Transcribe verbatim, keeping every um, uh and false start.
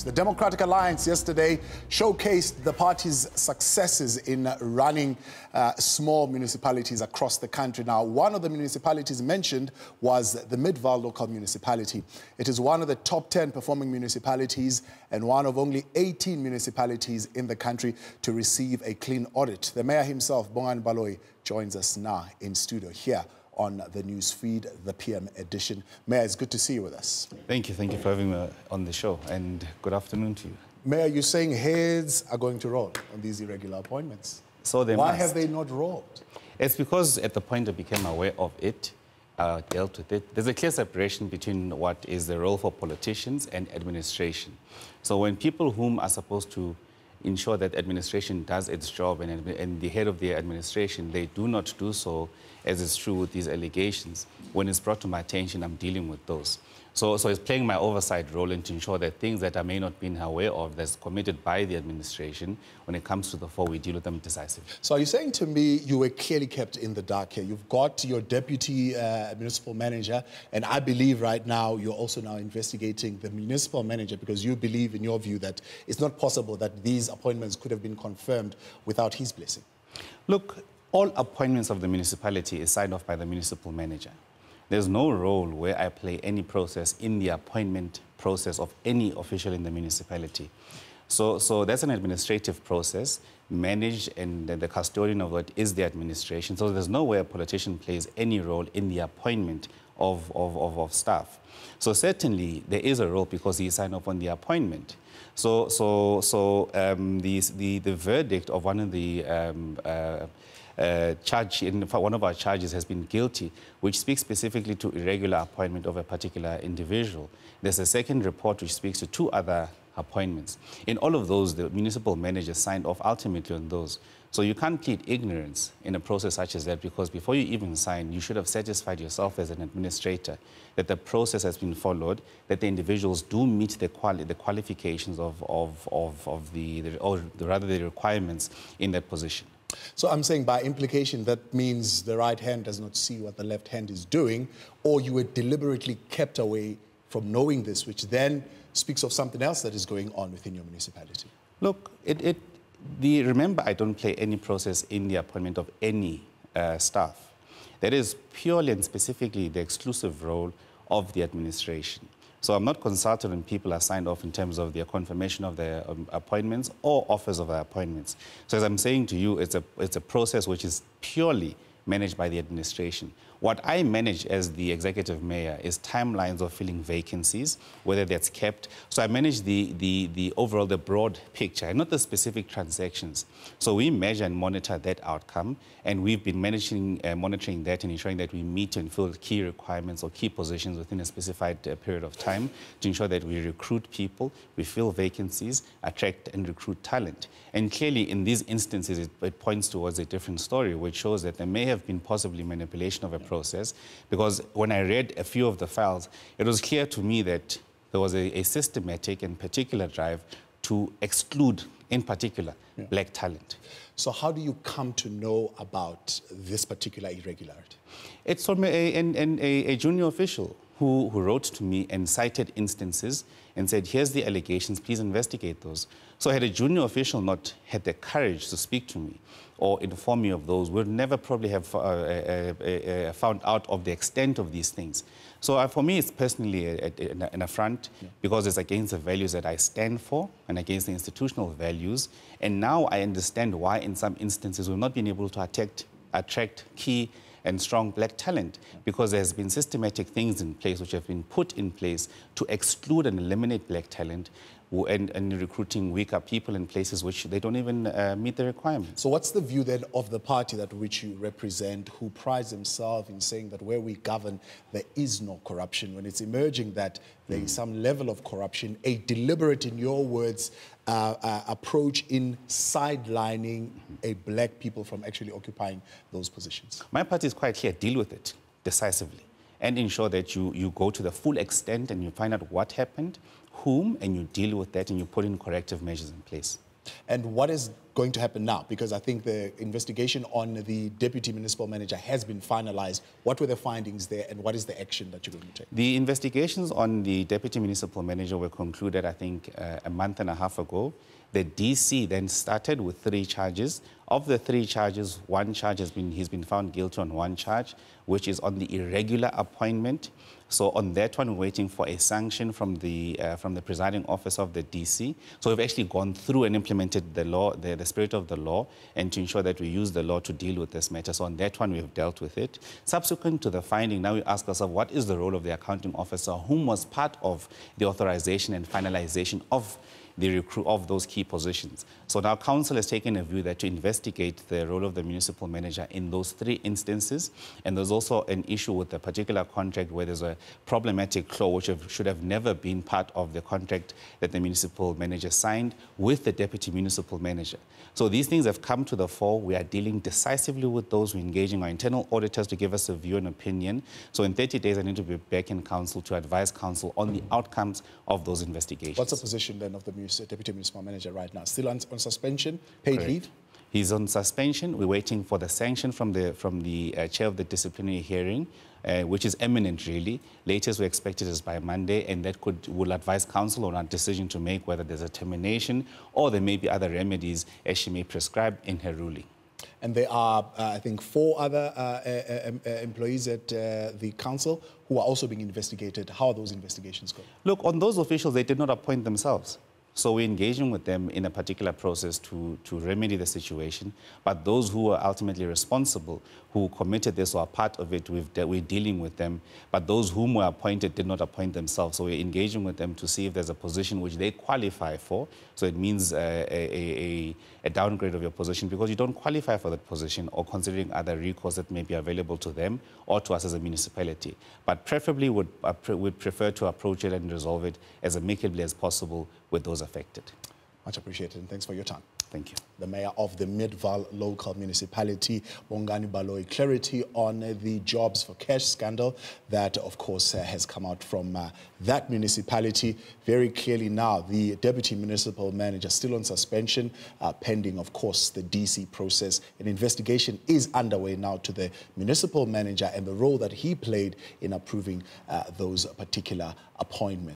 The Democratic Alliance yesterday showcased the party's successes in running uh, small municipalities across the country. Now, one of the municipalities mentioned was the Midvaal local municipality. It is one of the top ten performing municipalities and one of only eighteen municipalities in the country to receive a clean audit. The mayor himself, Bongani Bolayi, joins us now in studio here on the news feed, the P M edition. Mayor, it's good to see you with us. Thank you. Thank you for having me on the show, and good afternoon to you. Mayor, you're saying heads are going to roll on these irregular appointments. So they Why must. have they not rolled? It's because at the point I became aware of it, uh, dealt with it, there's a clear separation between what is the role for politicians and administration. So when people whom are supposed to ensure that administration does its job and, and the head of the administration, they do not do so, as is true with these allegations. When it's brought to my attention, I'm dealing with those. So, so it's playing my oversight role and to ensure that things that I may not be aware of that's committed by the administration, when it comes to the fore, we deal with them decisively. So are you saying to me you were clearly kept in the dark here? You've got your deputy uh, municipal manager, and I believe right now you're also now investigating the municipal manager because you believe, in your view, that it's not possible that these appointments could have been confirmed without his blessing. Look, all appointments of the municipality is signed off by the municipal manager. There's no role where I play any process in the appointment process of any official in the municipality. So, so that's an administrative process managed, and the custodian of it is the administration. So there's no way a politician plays any role in the appointment of, of, of, of staff. So certainly there is a role because he signed off on the appointment. So, so, so um, the, the, the verdict of one of the um, uh, Uh, charge in one of our charges has been guilty, which speaks specifically to irregular appointment of a particular individual. There's a second report which speaks to two other appointments. In all of those, the municipal manager signed off ultimately on those. So you can't plead ignorance in a process such as that, because before you even sign, you should have satisfied yourself as an administrator that the process has been followed, that the individuals do meet the, quali the qualifications of, of, of, of the, the, or rather the requirements in that position. So I'm saying by implication that means the right hand does not see what the left hand is doing, or you were deliberately kept away from knowing this, which then speaks of something else that is going on within your municipality. Look, it, it, the, remember, I don't play any process in the appointment of any uh, staff. That is purely and specifically the exclusive role of the administration. So I'm not consulted when people are signed off in terms of their confirmation of their um, appointments or offers of their appointments. So as I'm saying to you, it's a, it's a process which is purely managed by the administration. What I manage as the executive mayor is timelines of filling vacancies, whether that's kept. So I manage the, the, the overall, the broad picture, not the specific transactions. So we measure and monitor that outcome, and we've been managing, uh, monitoring that and ensuring that we meet and fill key requirements or key positions within a specified uh, period of time to ensure that we recruit people, we fill vacancies, attract and recruit talent. And clearly in these instances, it, it points towards a different story, which shows that there may have been possibly manipulation of a process, because when I read a few of the files, it was clear to me that there was a, a systematic and particular drive to exclude, in particular, yeah. black talent. So how do you come to know about this particular irregularity? It's from a, a, a, a junior official who, who wrote to me and cited instances and said, here's the allegations, please investigate those. So had a junior official not had the courage to speak to me or inform me of those, we'd never probably have uh, uh, uh, found out of the extent of these things. So uh, for me, it's personally a, a, an affront, yeah. because it's against the values that I stand for and against the institutional values. And now I understand why in some instances we've not been able to attract, attract key and strong black talent, because there's been systematic things in place which have been put in place to exclude and eliminate black talent, and, and recruiting weaker people in places which they don't even uh, meet the requirements. So what's the view then of the party that which you represent, who prides themselves in saying that where we govern, there is no corruption, when it's emerging that there mm. is some level of corruption, a deliberate, in your words, uh, uh, approach in sidelining mm-hmm. a black people from actually occupying those positions? My party is quite clear, deal with it decisively and ensure that you, you go to the full extent and you find out what happened, whom, and you deal with that and you put in corrective measures in place. And what is going to happen now? Because I think the investigation on the deputy municipal manager has been finalized. What were the findings there, and what is the action that you're going to take? The investigations on the deputy municipal manager were concluded, I think, uh, a month and a half ago. The D C then started with three charges. Of the three charges, one charge has been, he's been found guilty on one charge, which is on the irregular appointment. So on that one, we're waiting for a sanction from the, uh, from the presiding officer of the D C. So we've actually gone through and implemented the law, the, the spirit of the law, and to ensure that we use the law to deal with this matter. So on that one, we've dealt with it. Subsequent to the finding, now we ask ourselves, what is the role of the accounting officer, whom was part of the authorization and finalization of the recruit of those key positions. So now council has taken a view that to investigate the role of the municipal manager in those three instances, and there's also an issue with a particular contract where there's a problematic clause which have, should have never been part of the contract that the municipal manager signed with the deputy municipal manager. So these things have come to the fore. We are dealing decisively with those. We're engaging our internal auditors to give us a view and opinion. So in thirty days, I need to be back in council to advise council on the outcomes of those investigations. What's the position then of the deputy municipal manager right now? Still on, on suspension, paid Correct. leave? He's on suspension. We're waiting for the sanction from the, from the uh, chair of the disciplinary hearing, uh, which is imminent, really. Latest we expect it is by Monday, and that could will advise council on our decision to make whether there's a termination or there may be other remedies as she may prescribe in her ruling. And there are, uh, I think, four other uh, uh, uh, employees at uh, the council who are also being investigated. How are those investigations going? Look, on those officials, they did not appoint themselves. So we're engaging with them in a particular process to, to remedy the situation. But those who are ultimately responsible, who committed this or are part of it, we've de we're dealing with them. But those whom were appointed did not appoint themselves. So we're engaging with them to see if there's a position which they qualify for. So it means uh, a, a, a downgrade of your position because you don't qualify for that position, or considering other recourse that may be available to them or to us as a municipality. But preferably would uh, pre would prefer to approach it and resolve it as amicably as possible with those affected. Much appreciated, and thanks for your time. Thank you. The mayor of the Midvaal local municipality, Bongani Bolayi, clarity on uh, the jobs for cash scandal that, of course, uh, has come out from uh, that municipality. Very clearly now, the deputy municipal manager still on suspension, uh, pending, of course, the D C process. An investigation is underway now to the municipal manager and the role that he played in approving uh, those particular appointments.